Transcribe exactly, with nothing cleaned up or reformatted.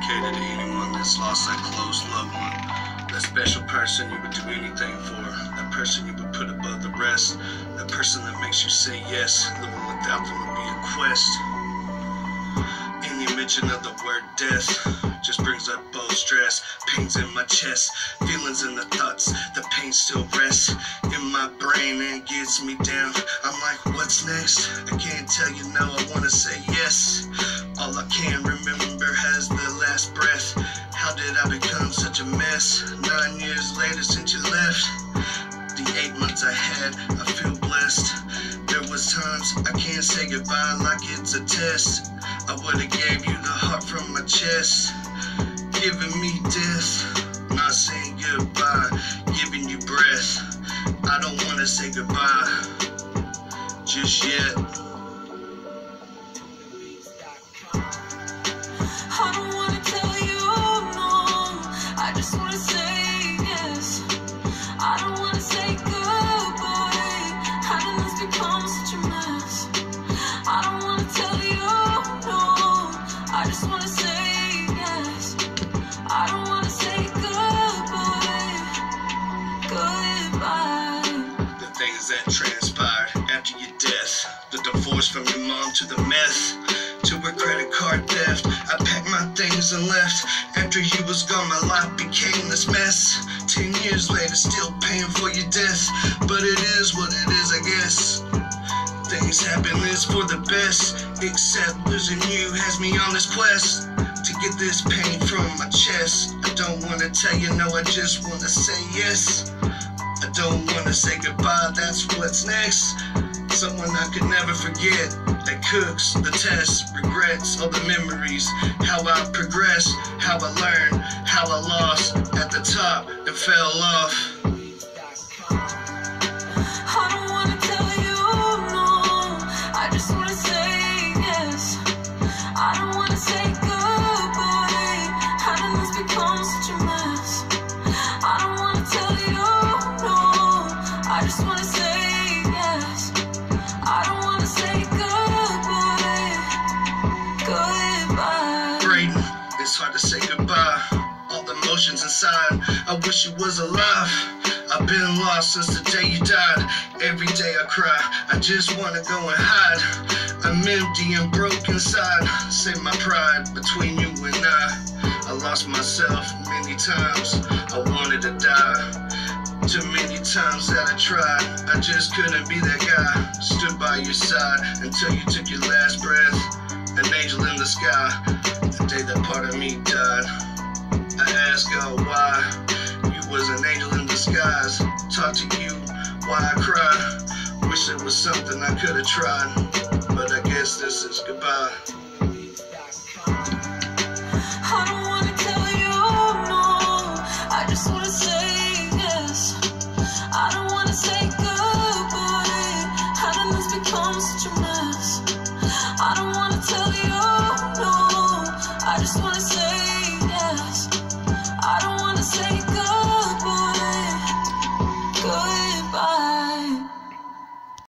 dedicated to anyone that's lost that close loved one, that special person you would do anything for, that person you would put above the rest, that person that makes you say yes. Living without them would be a quest. Any mention of the word death just brings up both stress, pains in my chest, feelings in the thoughts, the pain still rests in my brain and gets me down. I'm like, what's next? I can't tell you no, I wanna say yes. All I can remember has the last breath. How did I become such a mess? Nine years later since you left, the eight months I had, I feel blessed. There was times I can't say goodbye like it's a test. I would've gave you the heart from my chest, giving me death, not saying goodbye, giving you breath. I don't wanna say goodbye just yet. I don't wanna tell you no, I just wanna say yes. I don't wanna say goodbye, how did this become such a mess? I don't wanna tell you no, I just wanna say yes. I don't wanna say goodbye, goodbye. The things that transpired after your death, the divorce from your mom to the meth, to her credit card theft. I packed my things and left. After you was gone, my life became this mess. Ten years later, still paying for your death, but it is what it is, I guess. Things happen, it's for the best, except losing you has me on this quest to get this pain from my chest. I don't wanna tell you no, I just wanna say yes. I don't wanna say goodbye, that's what's next. Someone I could never forget, that cooks the tests, regrets all the memories, how I progressed, how I learned, how I lost at the top and fell off. I don't wanna tell you no, I just wanna say yes. I don't wanna say goodbye, how did this become such a mess? I don't wanna tell you no, I just wanna say yes. I don't wanna say goodbye, goodbye. Braden, it's hard to say goodbye. All the emotions inside, I wish you was alive. I've been lost since the day you died. Every day I cry, I just wanna go and hide. I'm empty and broke inside. Save my pride between you and I. I lost myself many times, I wanted to die. Too many times that I tried, I just couldn't be that guy. Stood by your side until you took your last breath. An angel in the sky, the day that part of me died. I asked God why, you was an angel in disguise. Talk to you, why I cry. Wish it was something I could've tried, but I guess this is goodbye.